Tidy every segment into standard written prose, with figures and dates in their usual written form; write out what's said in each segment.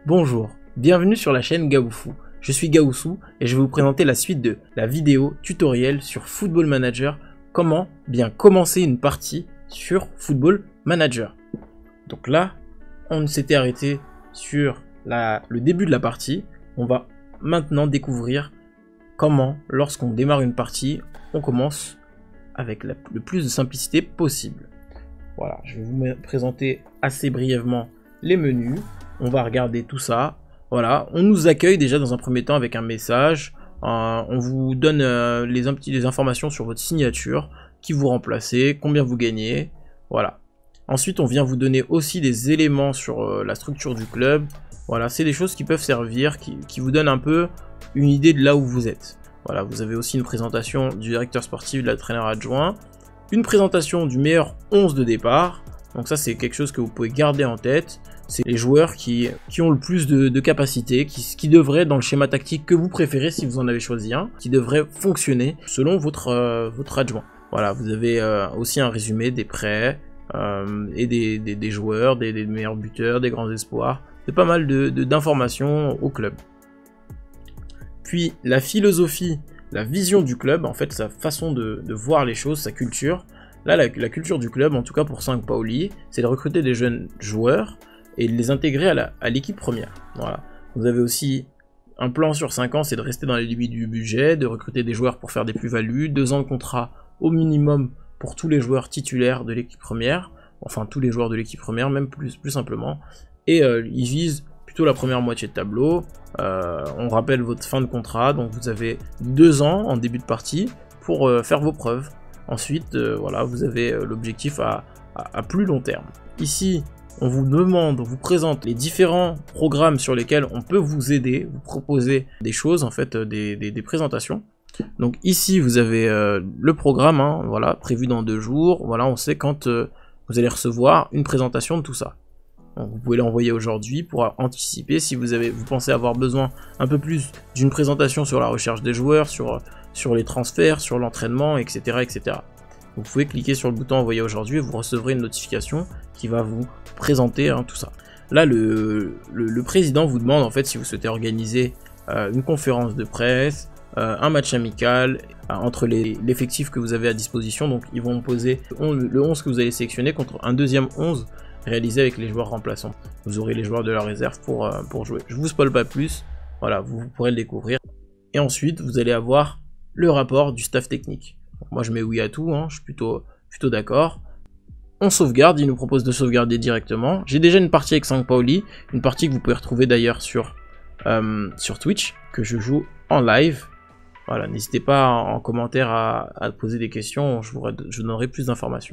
Bonjour, bienvenue sur la chaîne Gaoufou. Je suis Gaoussou et je vais vous présenter la suite de la vidéo tutoriel sur Football Manager, comment bien commencer une partie sur Football Manager. Donc là, on s'était arrêté sur le début de la partie. On va maintenant découvrir comment, lorsqu'on démarre une partie, on commence avec le plus de simplicité possible. Voilà, je vais vous présenter assez brièvement les menus. On va regarder tout ça. Voilà, on nous accueille déjà dans un premier temps avec un message. On vous donne les informations sur votre signature, qui vous remplacez, combien vous gagnez. Voilà. Ensuite, on vient vous donner aussi des éléments sur la structure du club. Voilà, c'est des choses qui peuvent servir, qui vous donnent un peu une idée de là où vous êtes. Voilà, vous avez aussi une présentation du directeur sportif, de l'entraîneur adjoint, une présentation du meilleur 11 de départ. Donc ça, c'est quelque chose que vous pouvez garder en tête. C'est les joueurs qui ont le plus de capacité, qui devraient, dans le schéma tactique que vous préférez, si vous en avez choisi un, qui devrait fonctionner selon votre adjoint. Voilà, vous avez aussi un résumé des prêts et des joueurs, des meilleurs buteurs, des grands espoirs. C'est pas mal d'informations au club. Puis la philosophie, la vision du club, en fait, sa façon de voir les choses, sa culture. Là, la culture du club, en tout cas pour Sampaoli, c'est de recruter des jeunes joueurs et de les intégrer à l'équipe première. Voilà. Vous avez aussi un plan sur 5 ans, c'est de rester dans les limites du budget, de recruter des joueurs pour faire des plus-values, 2 ans de contrat au minimum pour tous les joueurs titulaires de l'équipe première, enfin tous les joueurs de l'équipe première, même plus simplement, et ils visent plutôt la première moitié de tableau. On rappelle votre fin de contrat, donc vous avez 2 ans en début de partie pour faire vos preuves. Ensuite, voilà, vous avez l'objectif à plus long terme. Ici, on vous demande, on vous présente les différents programmes sur lesquels on peut vous aider, vous proposer des choses, en fait, des présentations. Donc ici, vous avez le programme, hein, voilà, prévu dans 2 jours. Voilà, on sait quand vous allez recevoir une présentation de tout ça. Donc, vous pouvez l'envoyer aujourd'hui pour anticiper si vous pensez avoir besoin un peu plus d'une présentation sur la recherche des joueurs, sur les transferts, sur l'entraînement, etc., etc. Vous pouvez cliquer sur le bouton envoyer aujourd'hui et vous recevrez une notification qui va vous présenter tout ça. Là, le président vous demande en fait si vous souhaitez organiser une conférence de presse, un match amical entre l'effectif que vous avez à disposition. Donc ils vont poser le 11 que vous allez sélectionner contre un deuxième 11 réalisé avec les joueurs remplaçants. Vous aurez les joueurs de la réserve pour jouer. Je vous spoil pas plus, voilà, vous pourrez le découvrir. Et ensuite, vous allez avoir le rapport du staff technique. Donc, moi, je mets oui à tout, hein, je suis plutôt d'accord. On sauvegarde, il nous propose de sauvegarder directement. J'ai déjà une partie avec Sampaoli, une partie que vous pouvez retrouver d'ailleurs sur Twitch, que je joue en live. Voilà, n'hésitez pas en commentaire à poser des questions, je vous donnerai plus d'informations.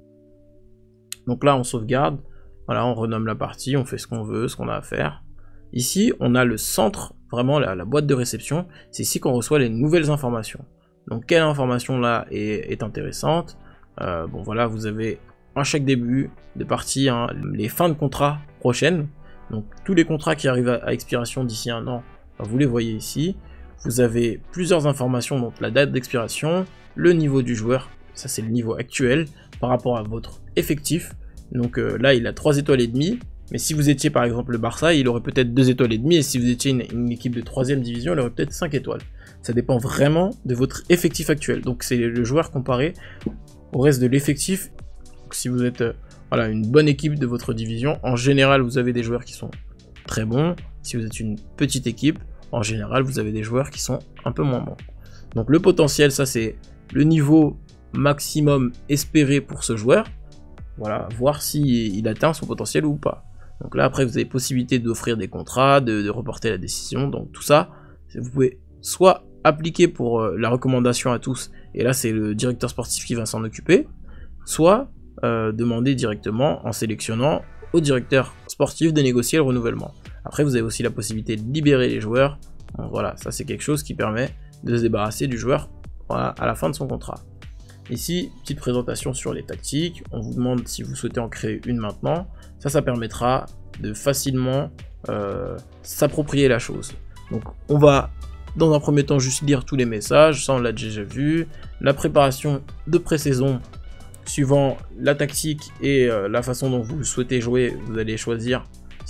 Donc là, on sauvegarde, voilà, on renomme la partie, on fait ce qu'on veut, ce qu'on a à faire. Ici, on a le centre, vraiment la boîte de réception, c'est ici qu'on reçoit les nouvelles informations. Donc, quelle information là est intéressante? Bon, voilà, vous avez à chaque début de partie les fins de contrat prochaines. Donc, tous les contrats qui arrivent à expiration d'ici 1 an, vous les voyez ici. Vous avez plusieurs informations, donc la date d'expiration, le niveau du joueur, ça c'est le niveau actuel par rapport à votre effectif. Donc là, il a 3 étoiles et demie. Mais si vous étiez par exemple le Barça, il aurait peut-être 2 étoiles et demie. Et si vous étiez une équipe de 3e division, il aurait peut-être 5 étoiles. Ça dépend vraiment de votre effectif actuel. Donc c'est le joueur comparé au reste de l'effectif. Si vous êtes voilà, une bonne équipe de votre division, en général, vous avez des joueurs qui sont très bons. Si vous êtes une petite équipe, en général, vous avez des joueurs qui sont un peu moins bons. Donc le potentiel, ça c'est le niveau maximum espéré pour ce joueur. Voilà, voir s'il atteint son potentiel ou pas. Donc là, après, vous avez possibilité d'offrir des contrats, de reporter la décision. Donc tout ça, vous pouvez soit appliquer pour la recommandation à tous, et là, c'est le directeur sportif qui va s'en occuper, soit demander directement en sélectionnant au directeur sportif de négocier le renouvellement. Après, vous avez aussi la possibilité de libérer les joueurs. Donc voilà, ça c'est quelque chose qui permet de se débarrasser du joueur à la fin de son contrat. Ici, petite présentation sur les tactiques. On vous demande si vous souhaitez en créer une maintenant. Ça permettra de facilement s'approprier la chose. Donc on va dans un premier temps juste lire tous les messages, ça on l'a déjà vu. La préparation de pré-saison, suivant la tactique et la façon dont vous souhaitez jouer, vous allez choisir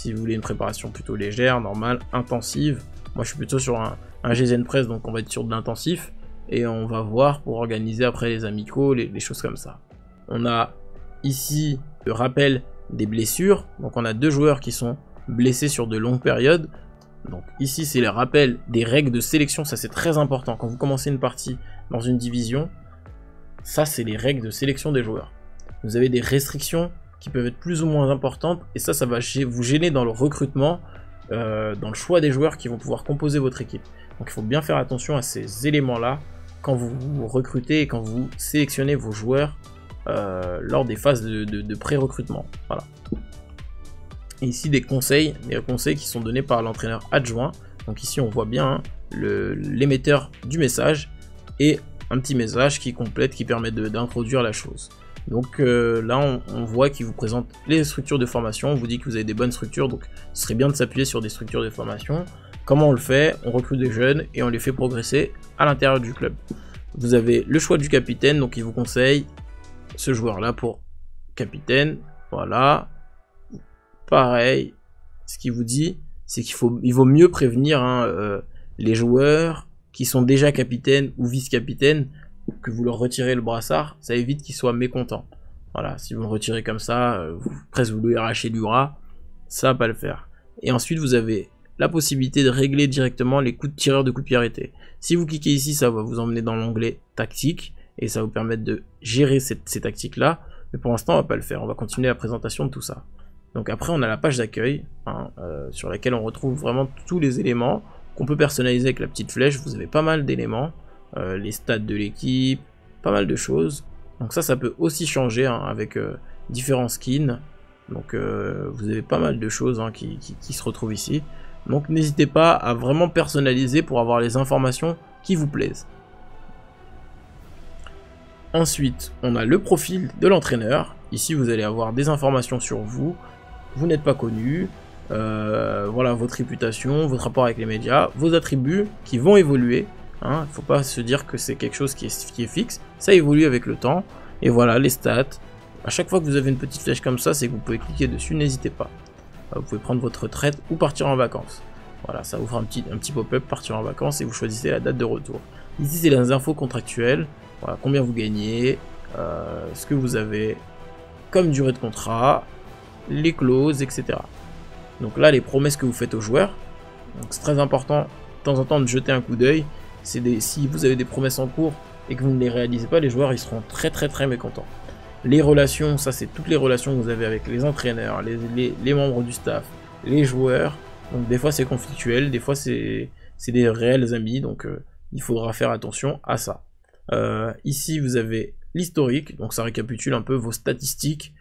Si vous voulez une préparation plutôt légère, normale, intensive, moi je suis plutôt sur un Gegenpress, donc on va être sur de l'intensif. Et on va voir pour organiser après les amicaux, les choses comme ça. On a ici le rappel des blessures. Donc on a 2 joueurs qui sont blessés sur de longues périodes. Donc ici c'est le rappel des règles de sélection, ça c'est très important. Quand vous commencez une partie dans une division, ça c'est les règles de sélection des joueurs. Vous avez des restrictions qui peuvent être plus ou moins importantes et ça va vous gêner dans le recrutement, dans le choix des joueurs qui vont pouvoir composer votre équipe. Donc il faut bien faire attention à ces éléments-là quand vous recrutez et quand vous sélectionnez vos joueurs lors des phases de pré-recrutement. Voilà. Et ici des conseils qui sont donnés par l'entraîneur adjoint. Donc ici on voit bien hein, l'émetteur du message et un petit message qui complète, qui permet d'introduire la chose. Donc là on voit qu'il vous présente les structures de formation, on vous dit que vous avez des bonnes structures, donc ce serait bien de s'appuyer sur des structures de formation. Comment on le fait? On recrute des jeunes et on les fait progresser à l'intérieur du club. Vous avez le choix du capitaine, donc il vous conseille ce joueur là pour capitaine, voilà. Pareil, ce qu'il vous dit, c'est qu'il vaut mieux prévenir hein, les joueurs qui sont déjà capitaines ou vice-capitaines, que vous leur retirez le brassard, ça évite qu'ils soient mécontents. Voilà, si vous le retirez comme ça, presque vous lui arrachez du bras, ça va pas le faire. Et ensuite, vous avez la possibilité de régler directement les coups de tireur de coups de pied arrêtés. Si vous cliquez ici, ça va vous emmener dans l'onglet tactique, et ça va vous permettre de gérer ces tactiques-là. Mais pour l'instant, on va pas le faire, on va continuer la présentation de tout ça. Donc après on a la page d'accueil hein, sur laquelle on retrouve vraiment tous les éléments qu'on peut personnaliser avec la petite flèche. Vous avez pas mal d'éléments, les stats de l'équipe, pas mal de choses. Donc ça peut aussi changer hein, avec différents skins. Donc vous avez pas mal de choses hein, qui se retrouvent ici. Donc n'hésitez pas à vraiment personnaliser pour avoir les informations qui vous plaisent. Ensuite on a le profil de l'entraîneur. Ici vous allez avoir des informations sur vous. Vous n'êtes pas connu, voilà votre réputation, votre rapport avec les médias, vos attributs qui vont évoluer. Hein, il ne faut pas se dire que c'est quelque chose qui est fixe, ça évolue avec le temps. Et voilà les stats. À chaque fois que vous avez une petite flèche comme ça, c'est que vous pouvez cliquer dessus, n'hésitez pas. Vous pouvez prendre votre retraite ou partir en vacances. Voilà, ça vous fera un petit pop-up, partir en vacances et vous choisissez la date de retour. Ici c'est les infos contractuelles, voilà, combien vous gagnez, ce que vous avez comme durée de contrat, les clauses, etc. Donc là, les promesses que vous faites aux joueurs, c'est très important de temps en temps de jeter un coup d'œil. Si vous avez des promesses en cours et que vous ne les réalisez pas, les joueurs ils seront très mécontents. Les relations, ça c'est toutes les relations que vous avez avec les entraîneurs, les membres du staff, les joueurs. Donc des fois c'est conflictuel, des fois c'est des réels amis, donc il faudra faire attention à ça. Ici vous avez l'historique, donc ça récapitule un peu vos statistiques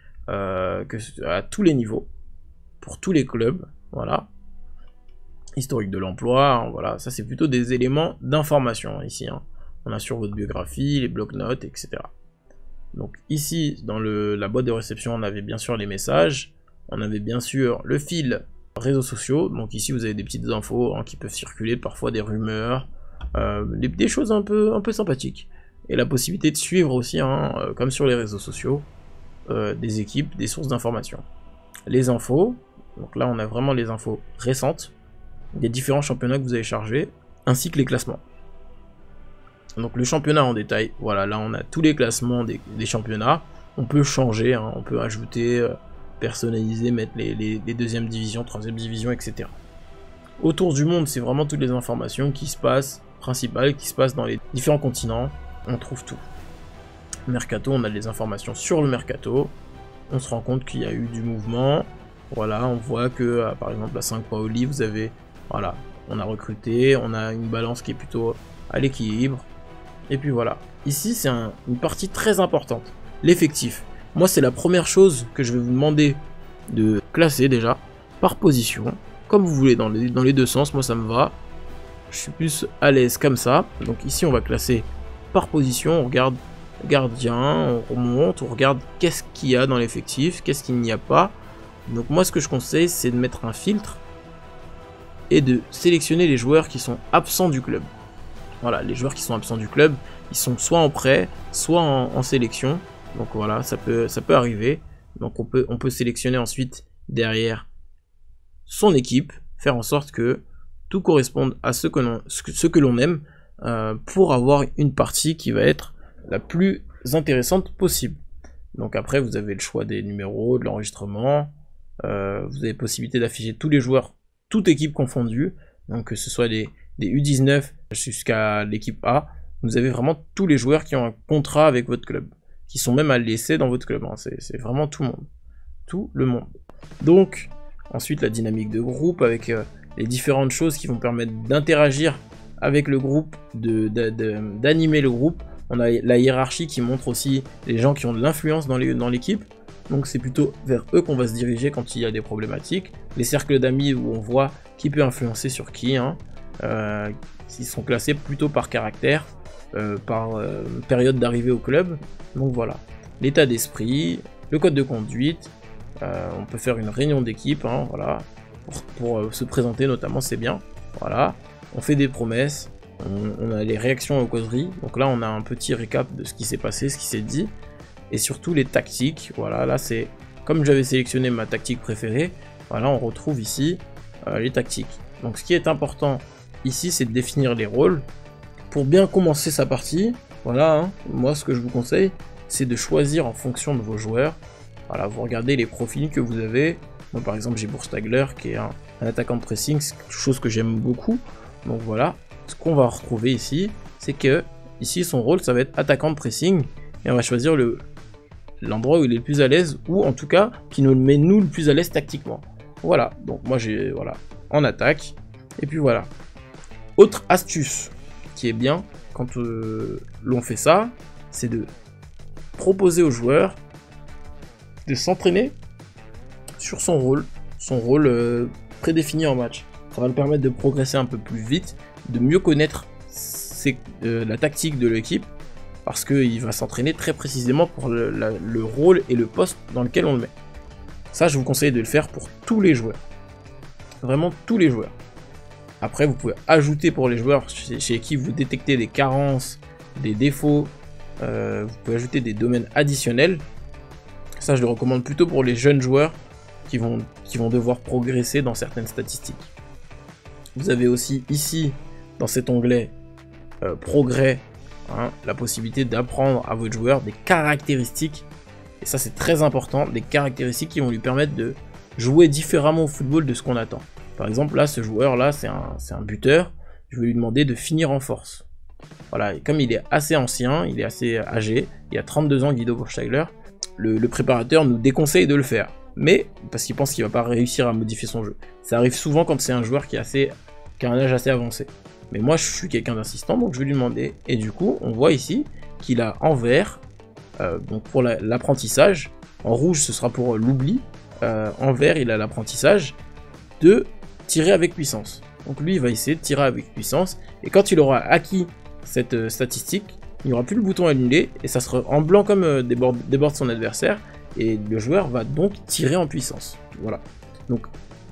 à tous les niveaux, pour tous les clubs, voilà. Historique de l'emploi, voilà, ça c'est plutôt des éléments d'information ici. Hein. On a sur votre biographie, les blocs-notes, etc. Donc ici, dans la boîte de réception, on avait bien sûr les messages, on avait bien sûr le fil réseaux sociaux, donc ici vous avez des petites infos hein, qui peuvent circuler, parfois des rumeurs, des choses un peu sympathiques. Et la possibilité de suivre aussi, hein, comme sur les réseaux sociaux, des équipes, des sources d'informations. Les infos, donc là on a vraiment les infos récentes, des différents championnats que vous avez chargés, ainsi que les classements. Donc le championnat en détail, voilà, là on a tous les classements des championnats, on peut changer, hein, on peut ajouter, personnaliser, mettre les deuxième divisions, troisième division, etc. Autour du monde, c'est vraiment toutes les informations qui se passent, principales, qui se passent dans les différents continents, on trouve tout. Mercato, on a des informations sur le mercato, on se rend compte qu'il y a eu du mouvement, voilà, on voit que par exemple à 5 Paoli, vous avez, voilà, on a recruté, on a une balance qui est plutôt à l'équilibre, et puis voilà. Ici c'est une partie très importante, l'effectif. Moi c'est la première chose que je vais vous demander de classer déjà, par position, comme vous voulez, dans les deux sens, moi ça me va, je suis plus à l'aise comme ça. Donc ici on va classer par position, on regarde gardien, on remonte, on regarde qu'est-ce qu'il y a dans l'effectif, qu'est-ce qu'il n'y a pas. Donc moi ce que je conseille c'est de mettre un filtre et de sélectionner les joueurs qui sont absents du club. Voilà, les joueurs qui sont absents du club, ils sont soit en prêt, soit en sélection. Donc voilà, ça peut arriver. Donc on peut sélectionner ensuite derrière son équipe, faire en sorte que tout corresponde à ce que l'on aime pour avoir une partie qui va être la plus intéressante possible. Donc après, vous avez le choix des numéros, de l'enregistrement, vous avez possibilité d'afficher tous les joueurs, toute équipe confondue, donc que ce soit des U19 jusqu'à l'équipe A, vous avez vraiment tous les joueurs qui ont un contrat avec votre club, qui sont même à l'essai dans votre club, hein. C'est vraiment tout le monde. Tout le monde. Donc, ensuite la dynamique de groupe avec les différentes choses qui vont permettre d'interagir avec le groupe, d'animer le groupe. On a la hiérarchie qui montre aussi les gens qui ont de l'influence dans l'équipe. Donc c'est plutôt vers eux qu'on va se diriger quand il y a des problématiques. Les cercles d'amis où on voit qui peut influencer sur qui, hein. Ils sont classés plutôt par caractère, par période d'arrivée au club. Donc voilà. L'état d'esprit, le code de conduite. On peut faire une réunion d'équipe, hein, voilà, pour se présenter notamment, c'est bien. Voilà. On fait des promesses. On a les réactions aux causeries, donc là on a un petit récap de ce qui s'est passé, ce qui s'est dit, et surtout les tactiques. Voilà, là c'est comme j'avais sélectionné ma tactique préférée, voilà, on retrouve ici les tactiques. Donc ce qui est important ici, c'est de définir les rôles pour bien commencer sa partie. Voilà, hein, moi ce que je vous conseille, c'est de choisir en fonction de vos joueurs. Voilà, vous regardez les profils que vous avez. Moi par exemple j'ai Burstagler qui est un attaquant de pressing, c'est quelque chose que j'aime beaucoup, donc voilà. Ce qu'on va retrouver ici, c'est que ici son rôle ça va être attaquant de pressing, et on va choisir l'endroit où il est le plus à l'aise, ou en tout cas qui nous met nous le plus à l'aise tactiquement. Voilà, donc moi j'ai en attaque, et puis voilà. Autre astuce qui est bien quand l'on fait ça, c'est de proposer aux joueurs de s'entraîner sur son rôle prédéfini en match. Ça va le permettre de progresser un peu plus vite, de mieux connaître la tactique de l'équipe, parce qu'il va s'entraîner très précisément pour le rôle et le poste dans lequel on le met. Ça, je vous conseille de le faire pour tous les joueurs. Vraiment tous les joueurs. Après, vous pouvez ajouter pour les joueurs chez qui vous détectez des carences, des défauts, vous pouvez ajouter des domaines additionnels. Ça, je le recommande plutôt pour les jeunes joueurs qui vont devoir progresser dans certaines statistiques. Vous avez aussi ici, dans cet onglet progrès, hein, la possibilité d'apprendre à votre joueur des caractéristiques, et ça c'est très important, des caractéristiques qui vont lui permettre de jouer différemment au football de ce qu'on attend. Par exemple là, ce joueur là c'est un buteur, je vais lui demander de finir en force. Voilà, et comme il est assez ancien, il est assez âgé, il a 32 ans, Guido Burstagler, le préparateur nous déconseille de le faire. Mais parce qu'il pense qu'il va pas réussir à modifier son jeu. Ça arrive souvent quand c'est un joueur qui a un âge assez avancé. Mais moi je suis quelqu'un d'insistant, donc je vais lui demander. Et du coup on voit ici qu'il a en vert, donc pour l'apprentissage, en rouge ce sera pour l'oubli, en vert il a l'apprentissage de tirer avec puissance. Donc lui il va essayer de tirer avec puissance, et quand il aura acquis cette statistique, il n'y aura plus le bouton annulé, et ça sera en blanc comme déborde son adversaire, et le joueur va donc tirer en puissance. Voilà. Donc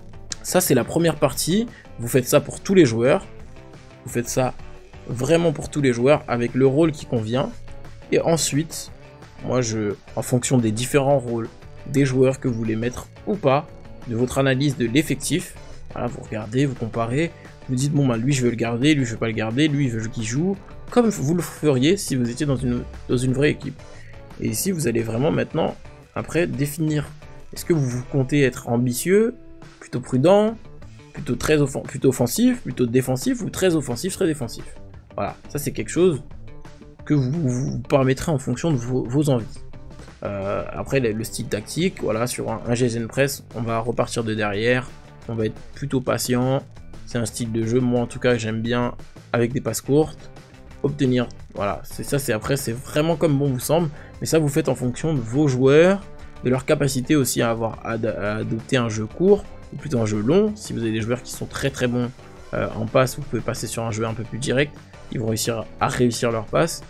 ça c'est la première partie. Vous faites ça pour tous les joueurs. Vous faites ça vraiment pour tous les joueurs avec le rôle qui convient. Et ensuite, moi en fonction des différents rôles des joueurs que vous voulez mettre ou pas, de votre analyse de l'effectif, voilà, vous regardez, vous comparez, vous dites bon bah lui je veux le garder, lui je veux pas le garder, lui il veut qu'il joue, comme vous le feriez si vous étiez dans une vraie équipe. Et ici vous allez vraiment maintenant après définir, est-ce que vous comptez être ambitieux, plutôt prudent, plutôt offensif, plutôt défensif, ou très offensif, très défensif. Voilà, ça c'est quelque chose que vous paramétrez en fonction de vos envies. Après le style tactique, voilà, sur un Gegenpress, on va repartir de derrière, on va être plutôt patient, c'est un style de jeu, moi en tout cas j'aime bien, avec des passes courtes, obtenir, voilà, c'est après c'est vraiment comme bon vous semble, mais ça vous faites en fonction de vos joueurs, de leur capacité aussi à adopter un jeu court, ou plutôt un jeu long. Si vous avez des joueurs qui sont très très bons en passe, vous pouvez passer sur un jeu un peu plus direct, ils vont réussir leur passe.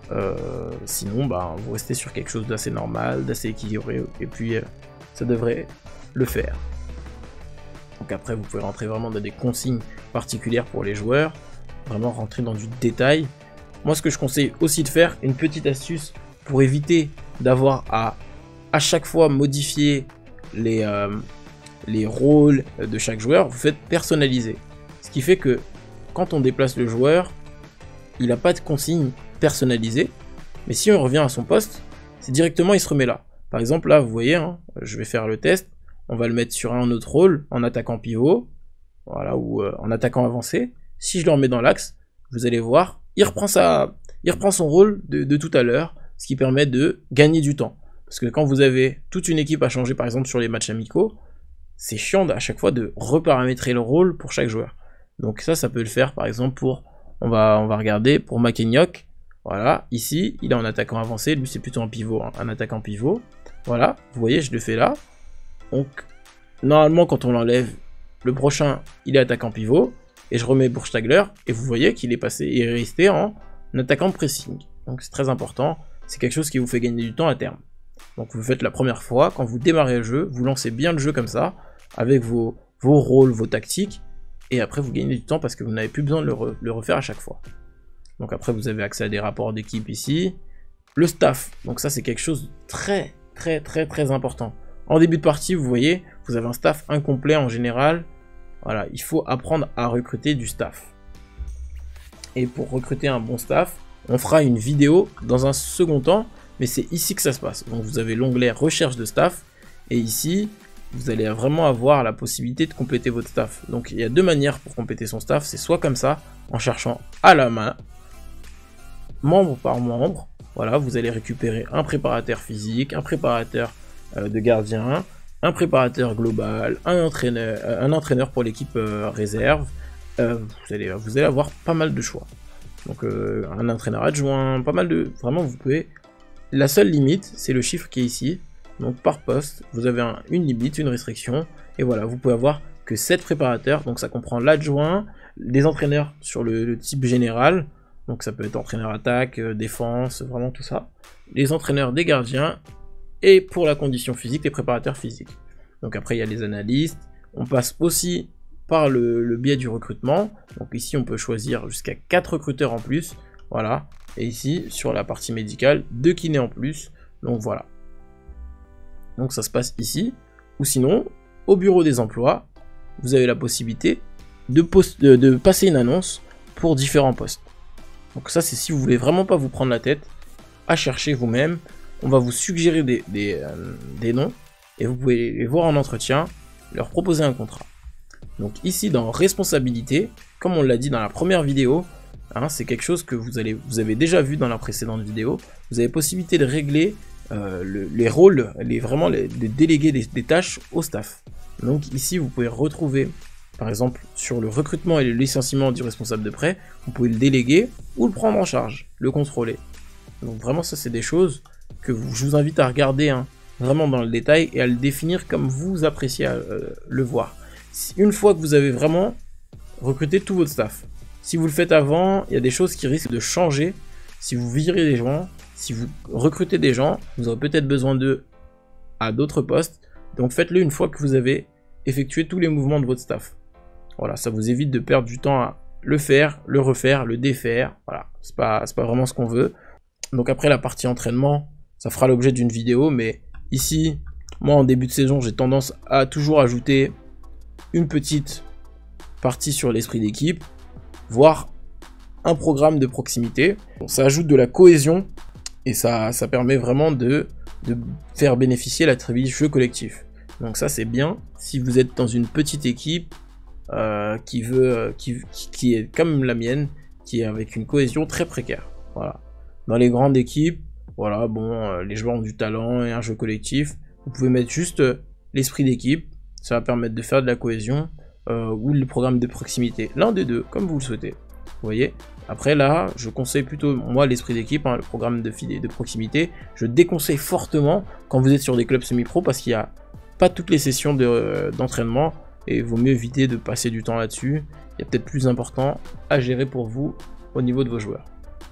Sinon bah, vous restez sur quelque chose d'assez normal, d'assez équilibré, et puis ça devrait le faire. Donc après vous pouvez rentrer vraiment dans des consignes particulières pour les joueurs, vraiment rentrer dans du détail. Moi ce que je conseille aussi de faire, une petite astuce pour éviter d'avoir à chaque fois modifier les les rôles de chaque joueur, vous faites personnaliser. Ce qui fait que quand on déplace le joueur, il n'a pas de consigne personnalisée, mais si on revient à son poste, c'est directement il se remet là. Par exemple là vous voyez, hein, je vais faire le test, on va le mettre sur un autre rôle, en attaquant pivot, voilà, ou en attaquant avancé. Si je le remets dans l'axe, vous allez voir, il reprend son rôle de tout à l'heure, ce qui permet de gagner du temps. Parce que quand vous avez toute une équipe à changer, par exemple sur les matchs amicaux, c'est chiant à chaque fois de reparamétrer le rôle pour chaque joueur. Donc ça peut le faire par exemple pour, on va regarder pour Makenyok. Voilà, ici il est en attaquant avancé, lui c'est plutôt en pivot, hein, un attaquant pivot. Voilà, vous voyez, je le fais là. Donc normalement quand on l'enlève, le prochain il est attaquant pivot, et je remets Burgstaller, et vous voyez qu'il est passé et est resté en attaquant de pressing. Donc c'est très important, c'est quelque chose qui vous fait gagner du temps à terme. Donc vous le faites la première fois, quand vous démarrez le jeu, vous lancez bien le jeu comme ça, avec vos rôles, vos tactiques, et après vous gagnez du temps parce que vous n'avez plus besoin de le refaire à chaque fois. Donc après vous avez accès à des rapports d'équipe ici. Le staff, donc ça c'est quelque chose de très important. En début de partie, vous voyez, vous avez un staff incomplet en général. Voilà, il faut apprendre à recruter du staff. Et pour recruter un bon staff, on fera une vidéo dans un second temps, mais c'est ici que ça se passe. Donc vous avez l'onglet recherche de staff, et ici, vous allez vraiment avoir la possibilité de compléter votre staff. Donc il y a deux manières pour compléter son staff, c'est soit comme ça, en cherchant à la main, membre par membre. Voilà, vous allez récupérer un préparateur physique, un préparateur de gardien, un préparateur global, un entraîneur pour l'équipe réserve. Vous allez avoir pas mal de choix. Donc un entraîneur adjoint, pas mal de... Vraiment, vous pouvez... La seule limite, c'est le chiffre qui est ici. Donc par poste, vous avez une limite, une restriction. Et voilà, vous pouvez avoir que 7 préparateurs. Donc ça comprend l'adjoint, des entraîneurs sur le type général. Donc ça peut être entraîneur attaque, défense, vraiment tout ça. Les entraîneurs des gardiens. Et pour la condition physique, les préparateurs physiques. Donc après, il y a les analystes. On passe aussi par le biais du recrutement. Donc ici, on peut choisir jusqu'à 4 recruteurs en plus. Voilà. Et ici, sur la partie médicale, 2 kinés en plus. Donc voilà. Donc ça se passe ici. Ou sinon, au bureau des emplois, vous avez la possibilité de passer une annonce pour différents postes. Donc ça, c'est si vous voulez vraiment pas vous prendre la tête à chercher vous-même. On va vous suggérer des noms et vous pouvez les voir en entretien, leur proposer un contrat. Donc ici dans responsabilité, comme on l'a dit dans la première vidéo, hein, c'est quelque chose que vous avez déjà vu dans la précédente vidéo. Vous avez possibilité de régler les rôles, de déléguer des tâches au staff. Donc ici vous pouvez retrouver par exemple sur le recrutement et le licenciement du responsable de prêt, vous pouvez le déléguer ou le prendre en charge, le contrôler. Donc vraiment ça c'est des choses que je vous invite à regarder hein, vraiment dans le détail et à le définir comme vous appréciez le voir. Une fois que vous avez vraiment recruté tout votre staff, si vous le faites avant, il y a des choses qui risquent de changer. Si vous virez des gens, si vous recrutez des gens, vous aurez peut-être besoin d'eux à d'autres postes. Donc faites-le une fois que vous avez effectué tous les mouvements de votre staff. Voilà, ça vous évite de perdre du temps à le faire, le refaire, le défaire. Voilà, c'est pas vraiment ce qu'on veut. Donc après la partie entraînement, ça fera l'objet d'une vidéo, mais ici, moi en début de saison, j'ai tendance à toujours ajouter une petite partie sur l'esprit d'équipe, voire un programme de proximité. Bon, ça ajoute de la cohésion et ça permet vraiment de faire bénéficier la tribu jeu collectif. Donc ça c'est bien si vous êtes dans une petite équipe qui est comme la mienne, qui est avec une cohésion très précaire. Voilà. Dans les grandes équipes, voilà, bon, les joueurs ont du talent et un jeu collectif. Vous pouvez mettre juste l'esprit d'équipe, ça va permettre de faire de la cohésion ou le programme de proximité, l'un des deux, comme vous le souhaitez. Vous voyez. Après là, je conseille plutôt moi l'esprit d'équipe, hein, le programme de proximité. Je déconseille fortement quand vous êtes sur des clubs semi-pro parce qu'il n'y a pas toutes les sessions d'entraînement et il vaut mieux éviter de passer du temps là-dessus. Il y a peut-être plus important à gérer pour vous au niveau de vos joueurs.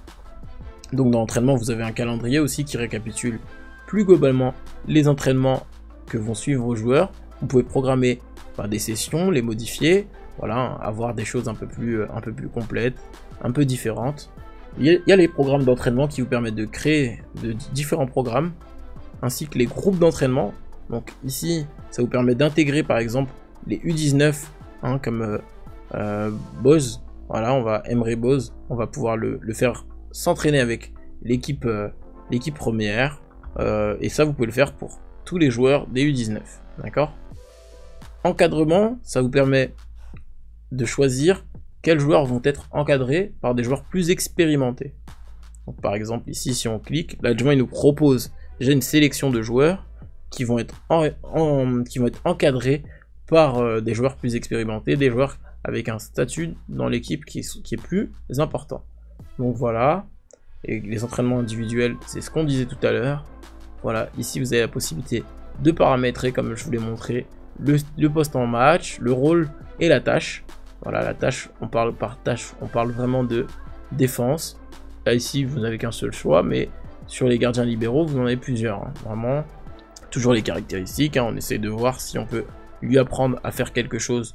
Donc dans l'entraînement, vous avez un calendrier aussi qui récapitule plus globalement les entraînements que vont suivre vos joueurs. Vous pouvez programmer des sessions, les modifier, voilà, avoir des choses un peu plus complètes, un peu différentes. Il y a les programmes d'entraînement qui vous permettent de créer différents programmes, ainsi que les groupes d'entraînement Donc ici, ça vous permet d'intégrer par exemple les U19, hein, comme Boz. Voilà, Emre Boz, on va pouvoir le faire s'entraîner avec l'équipe première. Et ça, vous pouvez le faire pour tous les joueurs des U19. D'accord? Encadrement, ça vous permet de choisir quels joueurs vont être encadrés par des joueurs plus expérimentés. Donc, par exemple, ici, si on clique, l'adjoint il nous propose déjà une sélection de joueurs qui vont être, encadrés par des joueurs plus expérimentés, des joueurs avec un statut dans l'équipe qui est plus important. Donc voilà, et les entraînements individuels, c'est ce qu'on disait tout à l'heure. Voilà, ici vous avez la possibilité de paramétrer, comme je vous l'ai montré, le poste en match, le rôle et la tâche. Voilà, la tâche, on parle par tâche, on parle vraiment de défense. Là ici, vous n'avez qu'un seul choix, mais sur les gardiens libéraux, vous en avez plusieurs. Hein. Vraiment, toujours les caractéristiques, hein, on essaie de voir si on peut lui apprendre à faire quelque chose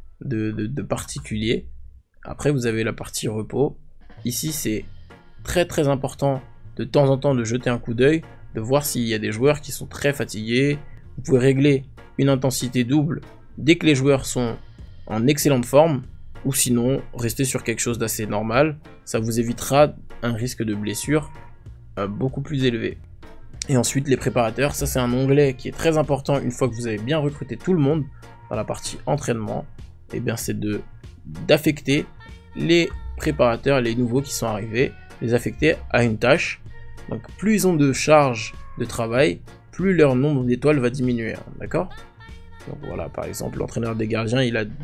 de particulier. Après, vous avez la partie repos. Ici, c'est très important de temps en temps de jeter un coup d'œil, de voir s'il y a des joueurs qui sont très fatigués. Vous pouvez régler une intensité double dès que les joueurs sont en excellente forme, ou sinon rester sur quelque chose d'assez normal. Ça vous évitera un risque de blessure beaucoup plus élevé. Et ensuite les préparateurs, ça c'est un onglet qui est très important une fois que vous avez bien recruté tout le monde. Dans la partie entraînement, et bien c'est d'affecter les préparateurs, les nouveaux qui sont arrivés, les affecter à une tâche. Donc plus ils ont de charge de travail, plus leur nombre d'étoiles va diminuer, hein, d'accord? Donc voilà, par exemple, l'entraîneur des gardiens,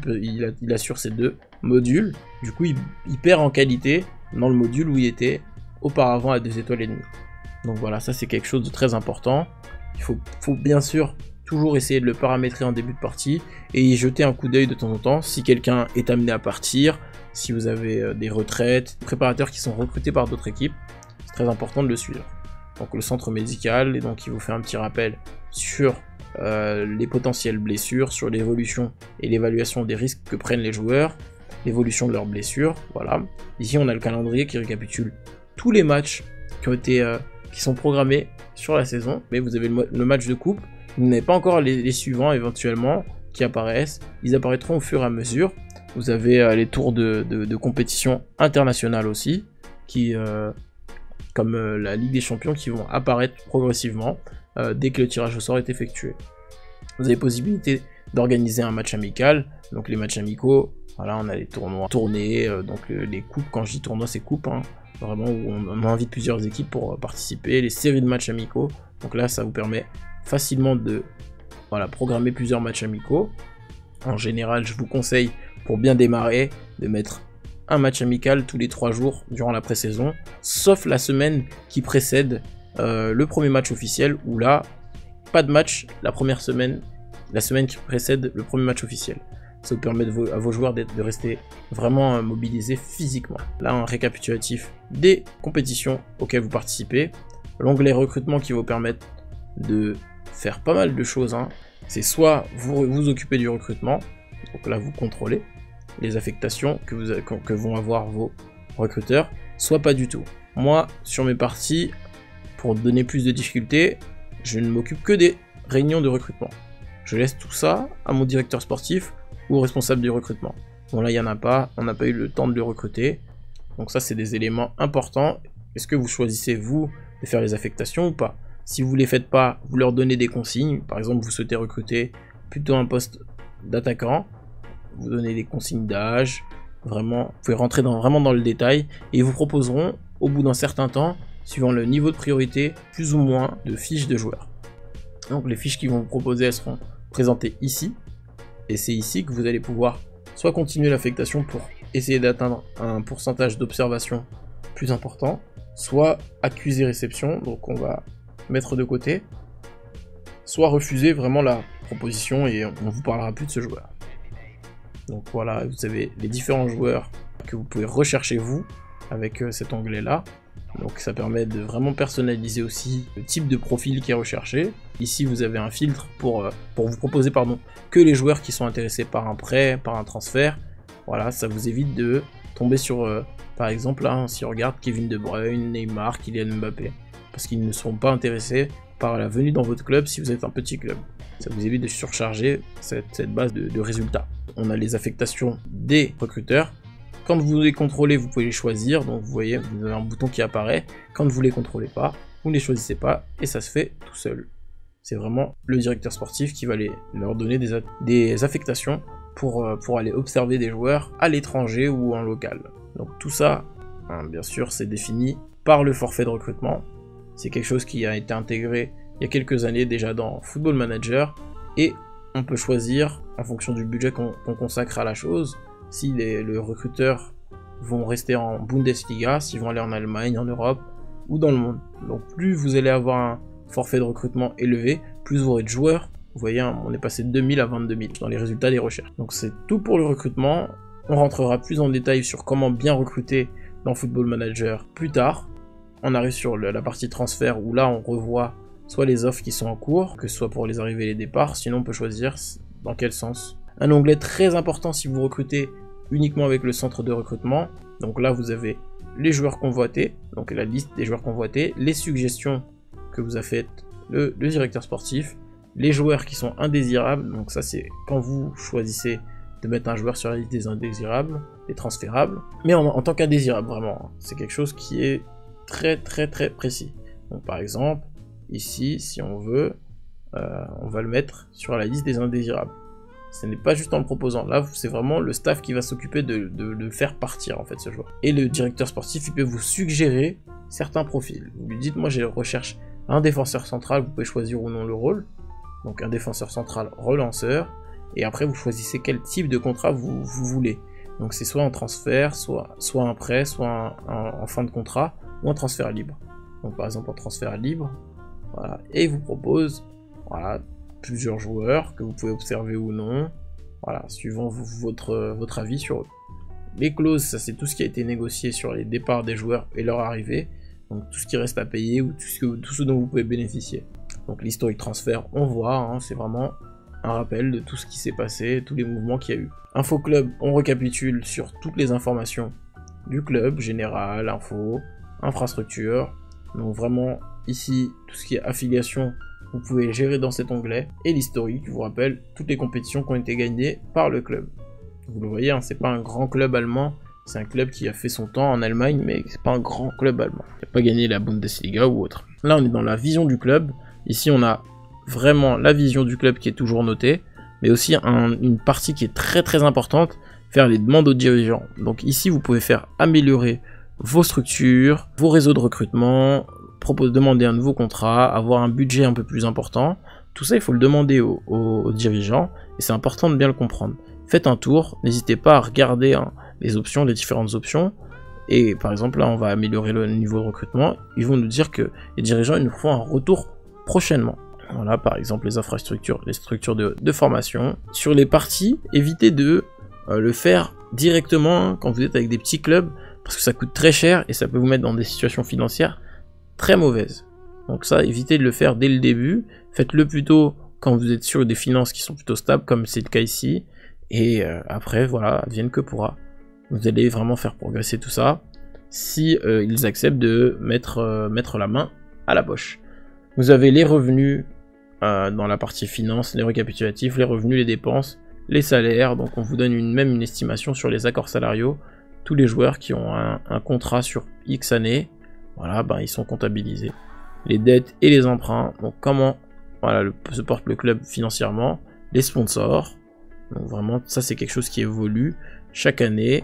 il assure ces deux modules. Du coup, il perd en qualité dans le module où il était auparavant à 2 étoiles et demie. Donc voilà, ça c'est quelque chose de très important. Il faut bien sûr toujours essayer de le paramétrer en début de partie et y jeter un coup d'œil de temps en temps si quelqu'un est amené à partir, si vous avez des retraites, des préparateurs qui sont recrutés par d'autres équipes. C'est très important de le suivre. Donc le centre médical, et donc il vous fait un petit rappel sur les potentielles blessures, sur l'évolution et l'évaluation des risques que prennent les joueurs, l'évolution de leurs blessures, voilà. Ici on a le calendrier qui récapitule tous les matchs qui sont programmés sur la saison, mais vous avez le match de coupe, vous n'avez pas encore les suivants éventuellement qui apparaissent, ils apparaîtront au fur et à mesure. Vous avez les tours de compétition internationale aussi, comme la Ligue des Champions, qui vont apparaître progressivement dès que le tirage au sort est effectué. Vous avez possibilité d'organiser un match amical, donc les matchs amicaux, voilà, on a les tournées, donc les coupes, quand je dis tournoi c'est coupe, hein, vraiment où on invite plusieurs équipes pour participer, les séries de matchs amicaux, donc là ça vous permet facilement de programmer plusieurs matchs amicaux. En général, je vous conseille, pour bien démarrer, de mettre un match amical tous les 3 jours durant la pré-saison, sauf la semaine qui précède le premier match officiel, où là, pas de match la première semaine, la semaine qui précède le premier match officiel. Ça vous permet à vos joueurs de rester vraiment mobilisés physiquement. Là, un récapitulatif des compétitions auxquelles vous participez. L'onglet recrutement qui vous permet de faire pas mal de choses, hein. C'est soit vous occupez du recrutement, donc là vous contrôlez les affectations que vont avoir vos recruteurs, soit pas du tout. Moi, sur mes parties, pour donner plus de difficultés, je ne m'occupe que des réunions de recrutement. Je laisse tout ça à mon directeur sportif ou au responsable du recrutement. Bon là, il n'y en a pas, on n'a pas eu le temps de le recruter. Donc ça, c'est des éléments importants. Est-ce que vous choisissez, vous, de faire les affectations ou pas? Si vous ne les faites pas, vous leur donnez des consignes. Par exemple, vous souhaitez recruter plutôt un poste d'attaquant. Vous donnez des consignes d'âge. Vraiment, vous pouvez rentrer vraiment dans le détail. Et ils vous proposeront, au bout d'un certain temps, suivant le niveau de priorité, plus ou moins de fiches de joueurs. Donc les fiches qu'ils vont vous proposer, elles seront présentées ici. Et c'est ici que vous allez pouvoir soit continuer l'affectation pour essayer d'atteindre un pourcentage d'observation plus important, soit accuser réception, donc on va mettre de côté, soit refuser vraiment la proposition et on ne vous parlera plus de ce joueur. Donc voilà, vous avez les différents joueurs que vous pouvez rechercher vous avec cet onglet là. Donc ça permet de vraiment personnaliser aussi le type de profil qui est recherché. Ici vous avez un filtre pour vous proposer que les joueurs qui sont intéressés par un prêt, par un transfert. Voilà, ça vous évite de tomber sur, par exemple là, si on regarde Kevin De Bruyne, Neymar, Kylian Mbappé. Parce qu'ils ne seront pas intéressés par la venue dans votre club si vous êtes un petit club. Ça vous évite de surcharger cette base de résultats. On a les affectations des recruteurs. Quand vous les contrôlez, vous pouvez les choisir. Donc vous voyez, vous avez un bouton qui apparaît. Quand vous ne les contrôlez pas, vous ne les choisissez pas et ça se fait tout seul. C'est vraiment le directeur sportif qui va leur donner des affectations pour aller observer des joueurs à l'étranger ou en local. Donc tout ça, hein, bien sûr, c'est défini par le forfait de recrutement. C'est quelque chose qui a été intégré il y a quelques années déjà dans Football Manager et on peut choisir en fonction du budget qu'on consacre à la chose si les recruteurs vont rester en Bundesliga, s'ils vont aller en Allemagne, en Europe ou dans le monde. Donc plus vous allez avoir un forfait de recrutement élevé, plus vous aurez de joueurs. Vous voyez, on est passé de 2000 à 22 000 dans les résultats des recherches. Donc c'est tout pour le recrutement. On rentrera plus en détail sur comment bien recruter dans Football Manager plus tard. On arrive sur la partie transfert où là on revoit soit les offres qui sont en cours, que ce soit pour les arrivées et les départs, sinon on peut choisir dans quel sens. Un onglet très important si vous recrutez uniquement avec le centre de recrutement. Donc là vous avez les joueurs convoités, donc la liste des joueurs convoités, les suggestions que vous a faites le directeur sportif, les joueurs qui sont indésirables, donc ça c'est quand vous choisissez de mettre un joueur sur la liste des indésirables, des transférables, mais en tant qu'indésirable vraiment, c'est quelque chose qui est très précis. Donc par exemple, ici, si on veut, on va le mettre sur la liste des indésirables. Ce n'est pas juste en le proposant, là c'est vraiment le staff qui va s'occuper de le faire partir en fait ce joueur. Et le directeur sportif, il peut vous suggérer certains profils. Vous lui dites, moi je recherche un défenseur central, vous pouvez choisir ou non le rôle. Donc un défenseur central relanceur, et après vous choisissez quel type de contrat vous voulez. Donc c'est soit un transfert, soit un prêt, soit en fin de contrat, ou un transfert libre. Donc par exemple en transfert libre, voilà, et il vous propose voilà, plusieurs joueurs que vous pouvez observer ou non, voilà, suivant votre avis sur eux. Les clauses, ça c'est tout ce qui a été négocié sur les départs des joueurs et leur arrivée, donc tout ce qui reste à payer ou tout ce dont vous pouvez bénéficier. Donc l'historique transfert, on voit, hein, c'est vraiment un rappel de tout ce qui s'est passé, tous les mouvements qu'il y a eu. Info club, on récapitule sur toutes les informations du club, général, info, infrastructure. Donc vraiment, ici, tout ce qui est affiliation, vous pouvez gérer dans cet onglet. Et l'historique, je vous rappelle, toutes les compétitions qui ont été gagnées par le club. Vous le voyez, hein, c'est pas un grand club allemand, c'est un club qui a fait son temps en Allemagne, mais c'est pas un grand club allemand. Il n'a pas gagné la Bundesliga ou autre. Là, on est dans la vision du club. Ici, on a vraiment la vision du club qui est toujours notée, mais aussi une partie qui est très importante, faire les demandes aux dirigeants. Donc ici, vous pouvez faire améliorer vos structures, vos réseaux de recrutement, demander un nouveau contrat, avoir un budget un peu plus important. Tout ça, il faut le demander aux dirigeants, et c'est important de bien le comprendre. Faites un tour, n'hésitez pas à regarder les options, les différentes options, et par exemple là, on va améliorer le niveau de recrutement. Ils vont nous dire que les dirigeants ils nous font un retour prochainement. Voilà, par exemple les infrastructures, les structures de formation. Sur les parties, évitez de le faire directement quand vous êtes avec des petits clubs, parce que ça coûte très cher et ça peut vous mettre dans des situations financières très mauvaises. Donc ça, évitez de le faire dès le début. Faites-le plutôt quand vous êtes sur des finances qui sont plutôt stables, comme c'est le cas ici. Et après, voilà, advienne que pourra. Vous allez vraiment faire progresser tout ça si ils acceptent de mettre la main à la poche. Vous avez les revenus dans la partie finance, les récapitulatifs, les revenus, les dépenses, les salaires. Donc on vous donne même une estimation sur les accords salariaux. Tous les joueurs qui ont un contrat sur X années, voilà, ben, ils sont comptabilisés. Les dettes et les emprunts, donc comment voilà, se porte le club financièrement, les sponsors. Donc vraiment, ça c'est quelque chose qui évolue chaque année.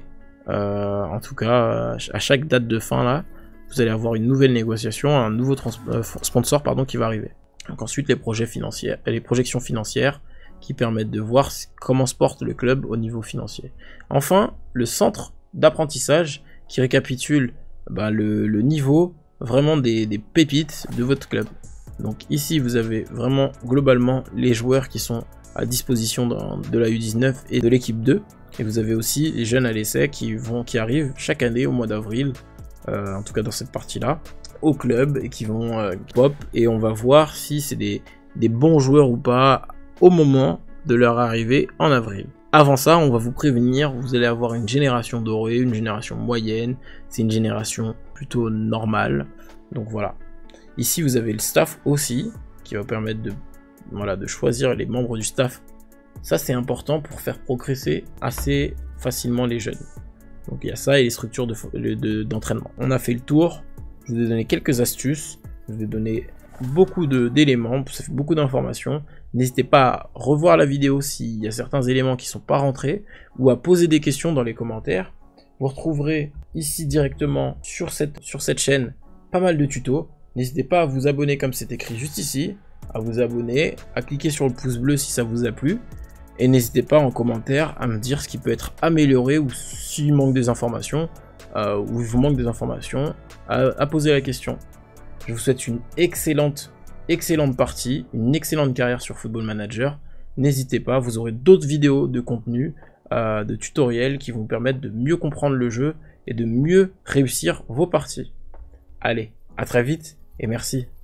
En tout cas, à chaque date de fin là, vous allez avoir une nouvelle négociation, un nouveau sponsor qui va arriver. Donc ensuite les projections financières qui permettent de voir comment se porte le club au niveau financier. Enfin, le centre d'apprentissage qui récapitule le niveau vraiment des pépites de votre club. Donc ici vous avez vraiment globalement les joueurs qui sont à disposition de la U19 et de l'équipe 2. Et vous avez aussi les jeunes à l'essai qui arrivent chaque année au mois d'avril, en tout cas dans cette partie-là, au club et qui vont pop. Et on va voir si c'est des bons joueurs ou pas au moment de leur arrivée en avril. Avant ça, on va vous prévenir, vous allez avoir une génération dorée, une génération moyenne, c'est une génération plutôt normale. Donc voilà. Ici, vous avez le staff aussi, qui va permettre voilà, de choisir les membres du staff. Ça, c'est important pour faire progresser assez facilement les jeunes. Donc il y a ça et les structures d'entraînement. On a fait le tour. Je vous ai donné quelques astuces. Je vous ai donné beaucoup d'éléments. Ça fait beaucoup d'informations. N'hésitez pas à revoir la vidéo s'il y a certains éléments qui ne sont pas rentrés ou à poser des questions dans les commentaires. Vous retrouverez ici directement sur cette chaîne pas mal de tutos. N'hésitez pas à vous abonner comme c'est écrit juste ici, à vous abonner, à cliquer sur le pouce bleu si ça vous a plu. Et n'hésitez pas en commentaire à me dire ce qui peut être amélioré ou s'il manque des informations, ou il vous manque des informations, à poser la question. Je vous souhaite une excellente partie, une excellente carrière sur Football Manager. N'hésitez pas, vous aurez d'autres vidéos de contenu, de tutoriels qui vont vous permettre de mieux comprendre le jeu et de mieux réussir vos parties. Allez, à très vite et merci.